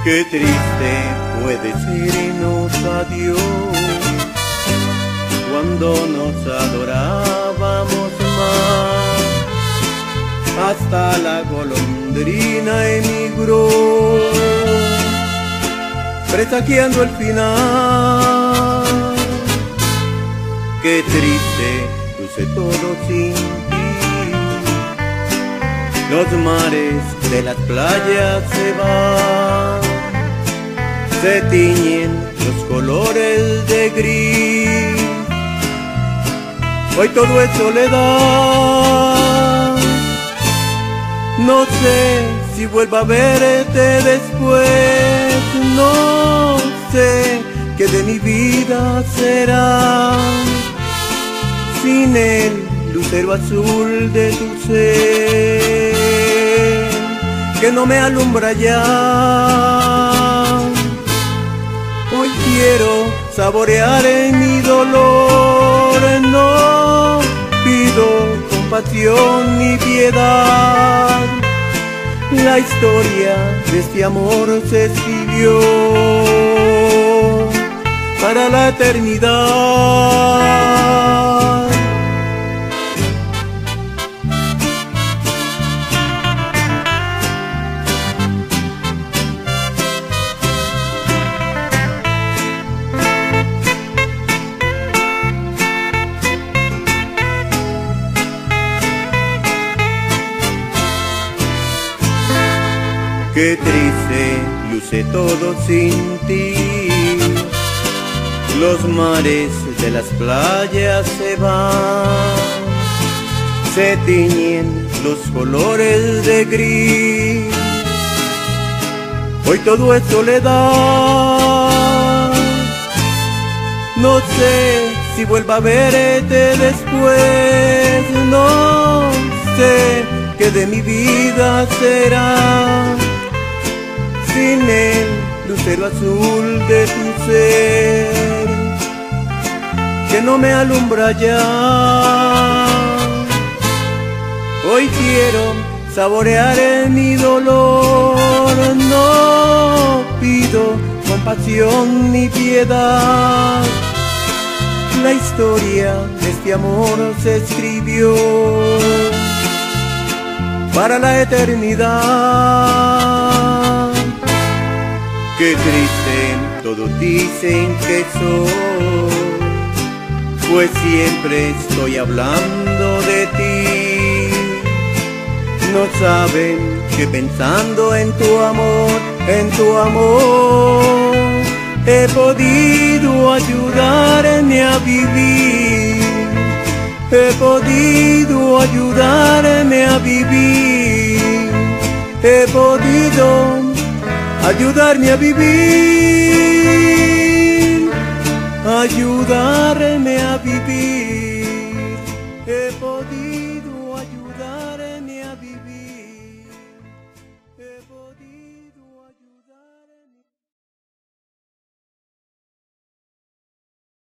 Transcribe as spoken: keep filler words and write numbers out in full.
Qué triste puede sernos adiós cuando nos adorábamos más. Hasta la golondrina emigró, presagiando el final. Qué triste luce todo sin ti. Los mares de las playas se van, se tiñen los colores de gris. Hoy todo es soledad. No sé si vuelva a verte después. No sé qué de mi vida será sin el lucero azul de tu ser, que no me alumbra ya. Hoy quiero saborear en mi dolor, no pido compasión ni piedad. La historia de este amor se escribió para la eternidad. Qué triste luce todo sin ti. Los mares de las playas se van, se tiñen los colores de gris. Hoy todo es soledad. No sé si vuelva a verte después. No sé qué de mi vida será sin el lucero azul de tu ser, que no me alumbra ya. Hoy quiero saborear en mi dolor, no pido compasión ni piedad. La historia de este amor se escribió para la eternidad. Qué triste, todos dicen que soy, pues siempre estoy hablando de ti. No saben que pensando en tu amor, en tu amor, he podido ayudarme a vivir. He podido ayudarme a vivir. He podido ayudarme a vivir, ayudarme